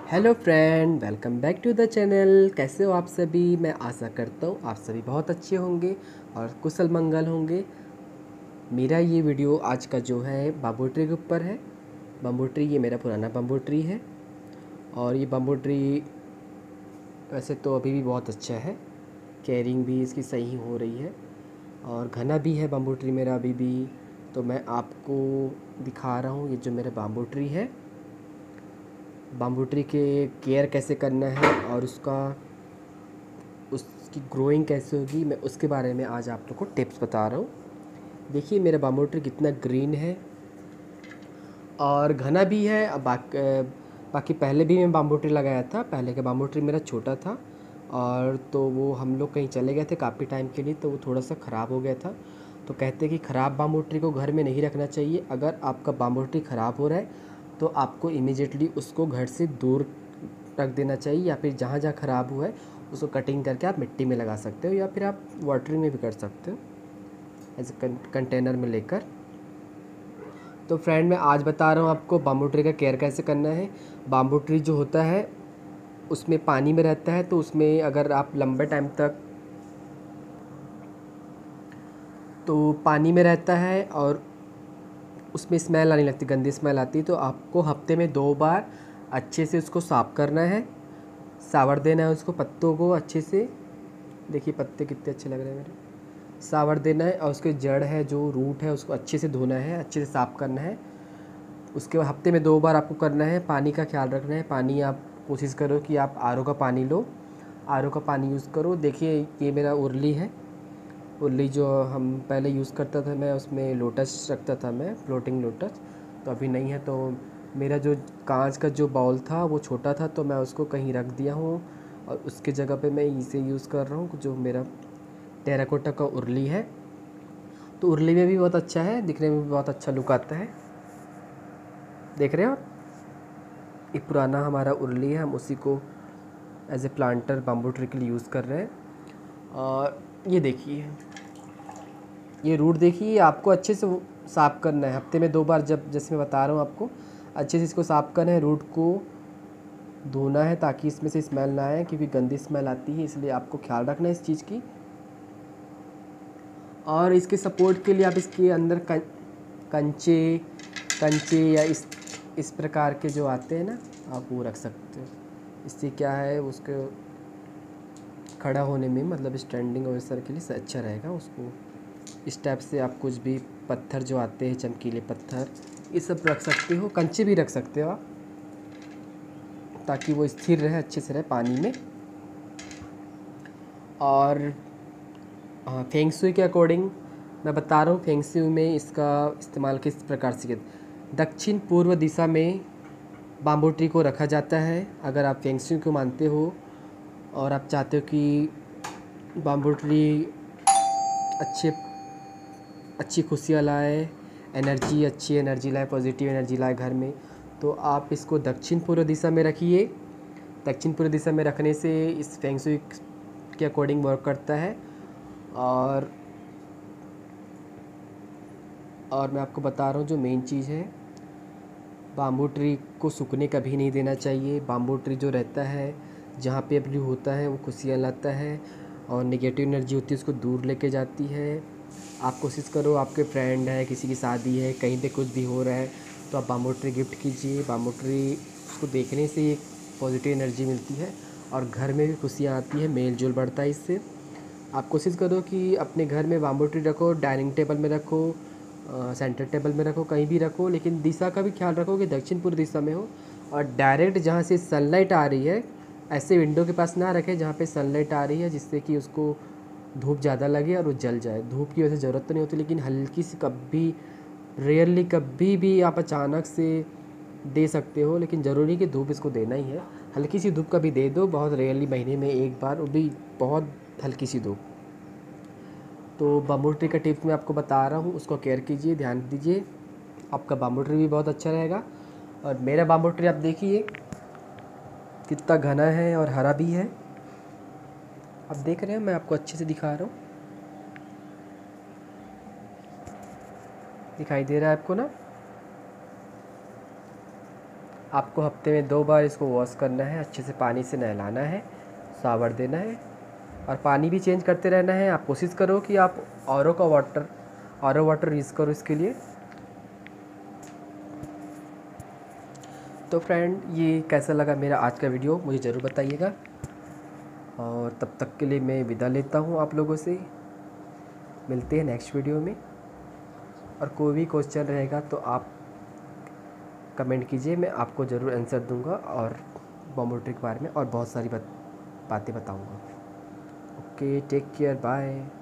Hello friend, welcome back to the channel. कैसे हो आप सभी? मैं आशा करता हूँ आप सभी बहुत अच्छे होंगे और कुशल मंगल होंगे। मेरा ये वीडियो आज का जो है बम्बू ट्री के ऊपर है। बम्बू ट्री ये मेरा पुराना बम्बू ट्री है और ये बम्बू ट्री वैसे तो अभी भी बहुत अच्छा है। केयरिंग भी इसकी सही हो रही है और घना भी है बम्बू ट्री मेरा अभी भी। तो मैं आपको दिखा रहा हूँ ये जो मेरा बम्बू ट्री है, बम्बू ट्री के केयर कैसे करना है और उसकी ग्रोइंग कैसे होगी, मैं उसके बारे में आज आप लोग को टिप्स बता रहा हूँ। देखिए मेरा बम्बू ट्री कितना ग्रीन है और घना भी है। अब बाकी पहले भी मैं बम्बू ट्री लगाया था। पहले का बम्बू ट्री मेरा छोटा था और तो वो हम लोग कहीं चले गए थे काफ़ी टाइम के लिए, तो वो थोड़ा सा ख़राब हो गया था। तो कहते हैं कि ख़राब बम्बू ट्री को घर में नहीं रखना चाहिए। अगर आपका बम्बू ट्री ख़राब हो रहा है तो आपको इमीडिएटली उसको घर से दूर रख देना चाहिए, या फिर जहाँ जहाँ ख़राब हुआ है उसको कटिंग करके आप मिट्टी में लगा सकते हो, या फिर आप वाटरिंग में भी कर सकते हो एज ए कंटेनर में लेकर। तो फ्रेंड मैं आज बता रहा हूँ आपको बम्बू ट्री का केयर कैसे करना है। बम्बू ट्री जो होता है उसमें पानी में रहता है, तो उसमें अगर आप लंबे टाइम तक तो पानी में रहता है और उसमें स्मेल आने लगती, गंदी स्मेल आती है। तो आपको हफ्ते में 2 बार अच्छे से उसको साफ़ करना है, सावर देना है उसको, पत्तों को अच्छे से। देखिए पत्ते कितने अच्छे लग रहे हैं मेरे। सावर देना है और उसके जड़ है जो रूट है उसको अच्छे से धोना है, अच्छे से साफ़ करना है। उसके बाद हफ्ते में 2 बार आपको करना है। पानी का ख्याल रखना है। पानी आप कोशिश करो कि आप आरओ का पानी लो, आरओ का पानी यूज़ करो। देखिए ये मेरा उरली है, उरली जो हम पहले यूज़ करता था, मैं उसमें लोटस रखता था, मैं फ्लोटिंग लोटस। तो अभी नहीं है, तो मेरा जो कांच का जो बाउल था वो छोटा था, तो मैं उसको कहीं रख दिया हूँ और उसके जगह पे मैं इसे यूज़ कर रहा हूँ जो मेरा टेराकोटा का उरली है। तो उरली में भी बहुत अच्छा है, दिखने में भी बहुत अच्छा लुक आता है। देख रहे हो आप, एक पुराना हमारा उरली है, हम उसी को as a planter bamboo tree के लिए यूज़ कर रहे हैं। और ये देखिए, ये रूट देखिए, आपको अच्छे से साफ़ करना है हफ्ते में 2 बार। जब जैसे मैं बता रहा हूँ आपको अच्छे से इसको साफ़ करना है, रूट को धोना है ताकि इसमें से स्मेल ना आए, क्योंकि गंदी स्मेल आती है, इसलिए आपको ख्याल रखना है इस चीज़ की। और इसके सपोर्ट के लिए आप इसके अंदर कंचे कंचे या इस प्रकार के जो आते हैं ना, आप वो रख सकते हो। इससे क्या है, उसके खड़ा होने में मतलब स्टैंडिंग और इस तरह के लिए अच्छा रहेगा। उसको इस टाइप से आप कुछ भी पत्थर जो आते हैं, चमकीले पत्थर, ये सब रख सकते हो। कंचे भी रख सकते हो आप, ताकि वो स्थिर रहे, अच्छे से रहे पानी में। और हाँ, फेंग शुई के अकॉर्डिंग मैं बता रहा हूँ, फेंग शुई में इसका इस्तेमाल किस प्रकार से किया। दक्षिण पूर्व दिशा में बाम्बू ट्री को रखा जाता है। अगर आप फेंग शुई को मानते हो और आप चाहते हो कि बाम्बू ट्री अच्छे अच्छी खुशियाँ लाए, अच्छी एनर्जी लाए, पॉजिटिव एनर्जी लाए घर में, तो आप इसको दक्षिण पूर्व दिशा में रखिए। दक्षिण पूर्व दिशा में रखने से इस फेंग शुई के अकॉर्डिंग वर्क करता है। और मैं आपको बता रहा हूँ जो मेन चीज़ है, बाम्बू ट्री को सूखने कभी नहीं देना चाहिए। बाम्बू ट्री जो रहता है, जहाँ पे ब्लू होता है, वो खुशियाँ लाता है और नेगेटिव एनर्जी होती है उसको दूर लेके जाती है। आप कोशिश करो, आपके फ्रेंड है, किसी की शादी है, कहीं पे कुछ भी हो रहा है, तो आप बाम्बू ट्री गिफ्ट कीजिए। बाम्बू ट्री उसको देखने से एक पॉजिटिव एनर्जी मिलती है और घर में भी खुशियाँ आती है, मेल जोल बढ़ता है इससे। आप कोशिश करो कि अपने घर में बाम्बू ट्री रखो, डाइनिंग टेबल में रखो, सेंटर टेबल में रखो, कहीं भी रखो, लेकिन दिशा का भी ख्याल रखो कि दक्षिण पूर्व दिशा में हो। और डायरेक्ट जहाँ से सनलाइट आ रही है, ऐसे विंडो के पास ना रखें जहाँ पे सनलाइट आ रही है, जिससे कि उसको धूप ज़्यादा लगे और वो जल जाए। धूप की वजह से ज़रूरत तो नहीं होती, लेकिन हल्की सी कभी रेयरली कभी भी आप अचानक से दे सकते हो, लेकिन ज़रूरी कि धूप इसको देना ही है। हल्की सी धूप कभी दे दो, बहुत रेयरली महीने में 1 बार, वो भी बहुत हल्की सी धूप। तो बम्बू ट्री का टिप्स मैं आपको बता रहा हूँ, उसको केयर कीजिए, ध्यान दीजिए, आपका बम्बू ट्री भी बहुत अच्छा रहेगा। और मेरा बम्बू ट्री आप देखिए कितना घना है और हरा भी है। आप देख रहे हैं, मैं आपको अच्छे से दिखा रहा हूँ, दिखाई दे रहा है आपको ना। आपको हफ्ते में 2 बार इसको वॉश करना है, अच्छे से पानी से नहलाना है, शावर देना है और पानी भी चेंज करते रहना है। आप कोशिश करो कि आप आर ओ वाटर यूज़ करो इसके लिए। तो फ्रेंड, ये कैसा लगा मेरा आज का वीडियो मुझे ज़रूर बताइएगा, और तब तक के लिए मैं विदा लेता हूँ आप लोगों से। मिलते हैं नेक्स्ट वीडियो में, और कोई भी क्वेश्चन रहेगा तो आप कमेंट कीजिए, मैं आपको ज़रूर आंसर दूंगा और बॉम्बो ट्रिक के बारे में और बहुत सारी बातें बताऊंगा। Okay, take care, bye.